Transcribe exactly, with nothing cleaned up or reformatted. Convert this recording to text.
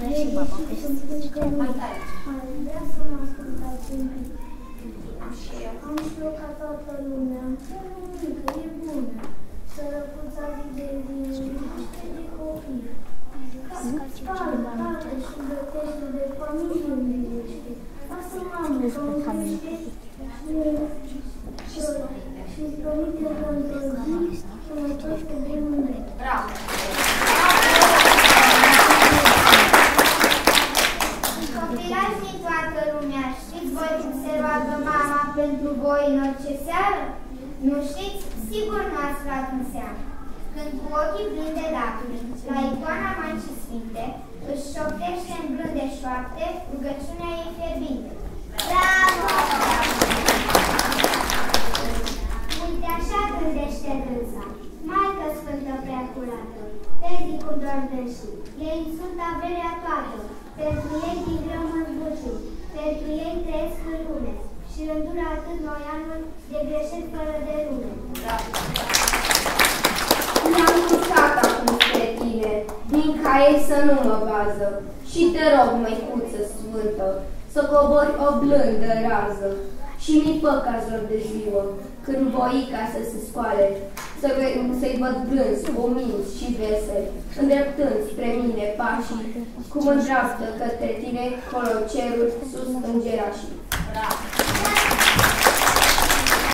și baba pe Vrea să mă ascultați un pic. Am știut ca toată lumea. Că e bună. Sărăcuța de liniște de copii. Calcă, calcă și gătește de familie liniște. Lasă mamă să mă crește și-ți promite că într-o zi să mă toți pe bunul meu. Bravo! Copilași din toată lumea, știți voi cum se roagă mama pentru voi în orice seară? Nu știți? Sigur nu ați luat în seamă. Când cu ochii plini de lacrimi, la icoana Maicii Sfinte, își șoptește în blânde șoapte rugăciunea ei fierbinte. Bravo! Uite așa gândește dânsa, Maică Sfântă Preacurată, vezi cum doar dânsii, ei sunt averea toată, pentru ei din greu mă zbuciu, pentru ei trăiesc în lume și îndură atât noi anul de greșeli fără de lume. Mi-am luptat acum spre tine, din ca ei să nu mă bază, și te rog, măicuță sfântă, să cobori o blândă rază și mi-i fă cazul de ziua, când voica să se scoale, să-i văd blânzi, uminți și veseli, îndreptând spre mine pașii, cum îndreaptă către tine colo cerul sus îngerașii.